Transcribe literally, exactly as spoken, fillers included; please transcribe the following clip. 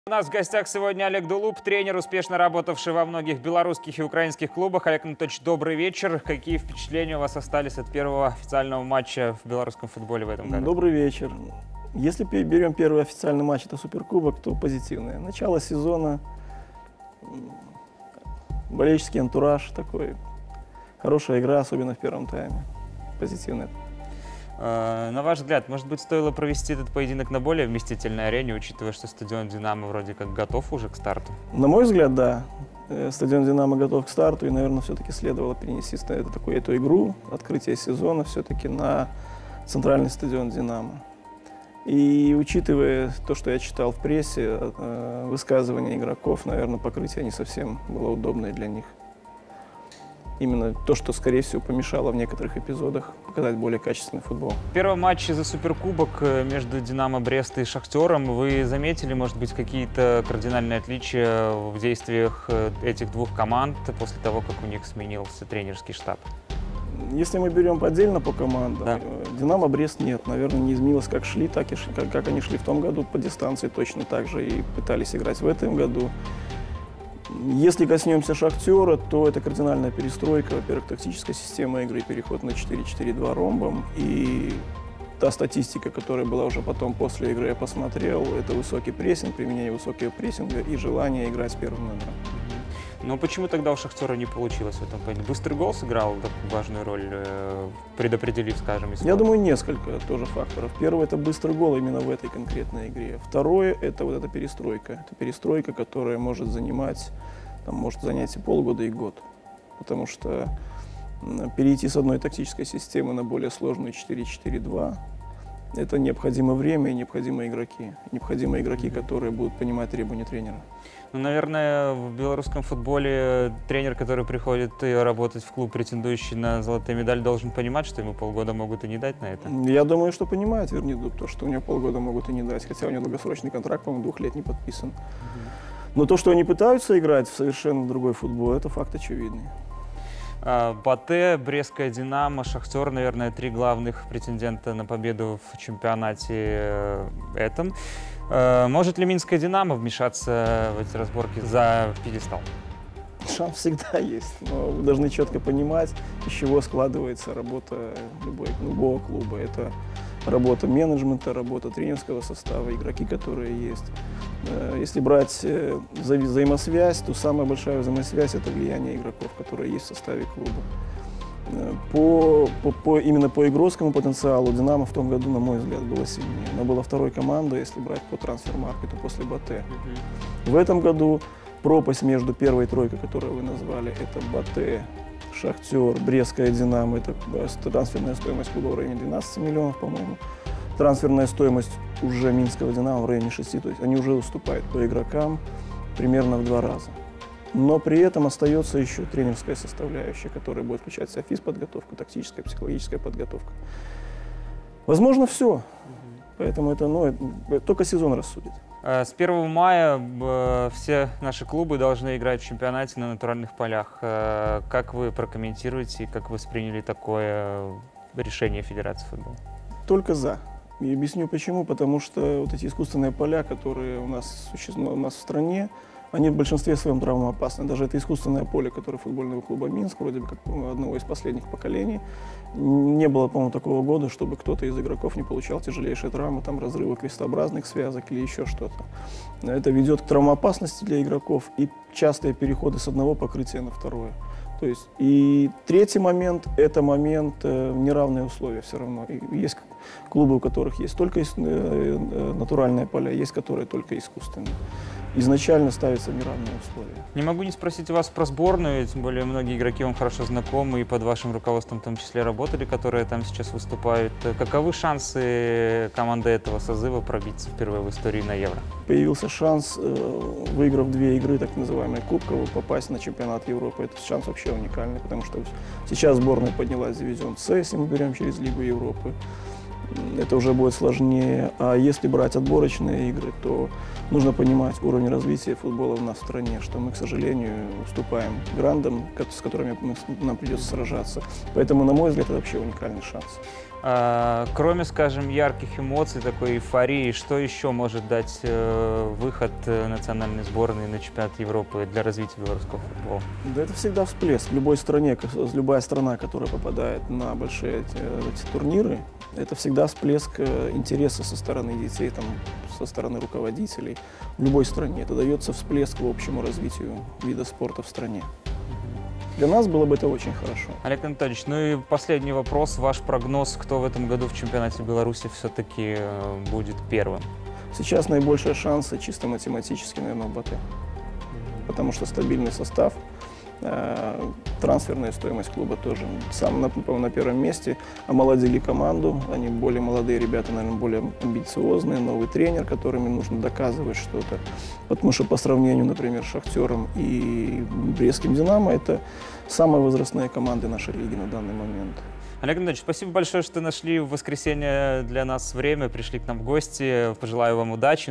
У нас в гостях сегодня Олег Дулуп, тренер, успешно работавший во многих белорусских и украинских клубах. Олег Анатольевич, добрый вечер. Какие впечатления у вас остались от первого официального матча в белорусском футболе в этом году? Добрый вечер. Если берем первый официальный матч, это Суперкубок, то позитивное. Начало сезона, болельческий антураж такой, хорошая игра, особенно в первом тайме. Позитивная. На ваш взгляд, может быть, стоило провести этот поединок на более вместительной арене, учитывая, что стадион «Динамо» вроде как готов уже к старту? На мой взгляд, да. Стадион «Динамо» готов к старту, и, наверное, все-таки следовало перенести это, такую, эту игру, открытие сезона, все-таки на центральный стадион «Динамо». И учитывая то, что я читал в прессе, высказывания игроков, наверное, покрытие не совсем было удобное для них. Именно то, что, скорее всего, помешало в некоторых эпизодах показать более качественный футбол. В первом матче за Суперкубок между «Динамо» Брест и «Шахтером» вы заметили, может быть, какие-то кардинальные отличия в действиях этих двух команд после того, как у них сменился тренерский штаб? Если мы берем отдельно по командам, да. «Динамо» Брест нет, наверное, не изменилось, как шли, так и шли, как, как они шли в том году по дистанции, точно так же и пытались играть в этом году. Если коснемся «Шахтера», то это кардинальная перестройка, во-первых, тактическая система игры, переход на четыре четыре два ромбом. И та статистика, которая была уже потом после игры, я посмотрел, это высокий прессинг, применение высокого прессинга и желание играть с первым номером. Но почему тогда у «Шахтера» не получилось в этом плане? Быстрый гол сыграл такую важную роль, предопределив, скажем, исход? Я думаю, несколько тоже факторов. Первый – это быстрый гол именно в этой конкретной игре. Второе – это вот эта перестройка. Это перестройка, которая может занимать, там, может занять и полгода, и год. Потому что перейти с одной тактической системы на более сложную четыре четыре два – это необходимо время и необходимые игроки. Необходимые игроки, которые будут понимать требования тренера. Ну, наверное, в белорусском футболе тренер, который приходит работать в клуб, претендующий на золотую медаль, должен понимать, что ему полгода могут и не дать на это. Я думаю, что понимает Вернидуб, то, что у него полгода могут и не дать, хотя у него долгосрочный контракт, по-моему, двухлетний подписан. Угу. Но то, что они пытаются играть в совершенно другой футбол, это факт очевидный. Батэ, Брестская «Динамо», «Шахтер», наверное, три главных претендента на победу в чемпионате этом. Может ли Минская «Динамо» вмешаться в эти разборки за пьедестал? Шанс всегда есть, но вы должны четко понимать, из чего складывается работа любой, любого клуба. Это работа менеджмента, работа тренерского состава, игроки, которые есть. Если брать вза взаимосвязь, то самая большая взаимосвязь – это влияние игроков, которые есть в составе клуба. По, по, по, именно по игровому потенциалу «Динамо» в том году, на мой взгляд, было сильнее. Она была второй командой, если брать по трансфер-маркету после Батэ. Mm-hmm. В этом году пропасть между первой тройкой, которую вы назвали, это Батэ, Шахтер, Брестская «Динамо», это трансферная стоимость клуба в районе двенадцати миллионов, по-моему. Трансферная стоимость уже Минского «Динамо» в районе шести, то есть они уже уступают по игрокам примерно в два раза. Но при этом остается еще тренерская составляющая, которая будет включать в себя физподготовку, тактическая, психологическая подготовка. Возможно, все. Угу. Поэтому это, ну, это только сезон рассудит. С первого мая все наши клубы должны играть в чемпионате на натуральных полях. Как вы прокомментируете и как вы восприняли такое решение Федерации футбола? Только за. И объясню почему. Потому что вот эти искусственные поля, которые у нас существуют у нас в стране, они в большинстве своем травмоопасны. Даже это искусственное поле, которое футбольного клуба «Минск», вроде бы как одного из последних поколений, не было, по-моему, такого года, чтобы кто-то из игроков не получал тяжелейшие травмы, там разрывы крестообразных связок или еще что-то. Это ведет к травмоопасности для игроков и частые переходы с одного покрытия на второе. То есть, и третий момент – это момент э, неравные условия все равно. И есть клубы, у которых есть только э, натуральные поля, есть которые только искусственные. Изначально ставятся неравные условия. Не могу не спросить вас про сборную, тем более многие игроки вам хорошо знакомы и под вашим руководством в том числе работали, которые там сейчас выступают. Каковы шансы команды этого созыва пробиться впервые в истории на Евро? Появился шанс, выиграв две игры, так называемые кубковые, попасть на чемпионат Европы. Этот шанс вообще уникальный, потому что сейчас сборная поднялась в дивизион С, если мы берем через Лигу Европы. это уже будет сложнее. А если брать отборочные игры, то нужно понимать уровень развития футбола у нас в стране, что мы, к сожалению, уступаем грандам, с которыми мы, нам придется сражаться. Поэтому, на мой взгляд, это вообще уникальный шанс. А, кроме, скажем, ярких эмоций, такой эйфории, что еще может дать э, выход национальной сборной на чемпионат Европы для развития белорусского футбола? Да это всегда всплеск. В любой стране, любая страна, которая попадает на большие эти, эти турниры, это всегда всплеск интереса со стороны детей, там, со стороны руководителей. В любой стране это дается всплеск к общему развитию вида спорта в стране. Для нас было бы это очень хорошо. Олег Анатольевич, ну и последний вопрос. Ваш прогноз, кто в этом году в чемпионате Беларуси все-таки будет первым? Сейчас наибольшие шансы чисто математически, наверное, в БАТЭ. Потому что стабильный состав, э, трансферная стоимость клуба тоже сам на, на первом месте. Омолодили команду, они более молодые ребята, наверное, более амбициозные, новый тренер, которыми нужно доказывать что-то. Потому что по сравнению, например, с «Шахтером» и Брестским «Динамо» это самые возрастные команды нашей лиги на данный момент. Олег Анатольевич, спасибо большое, что нашли в воскресенье для нас время, пришли к нам в гости. Пожелаю вам удачи.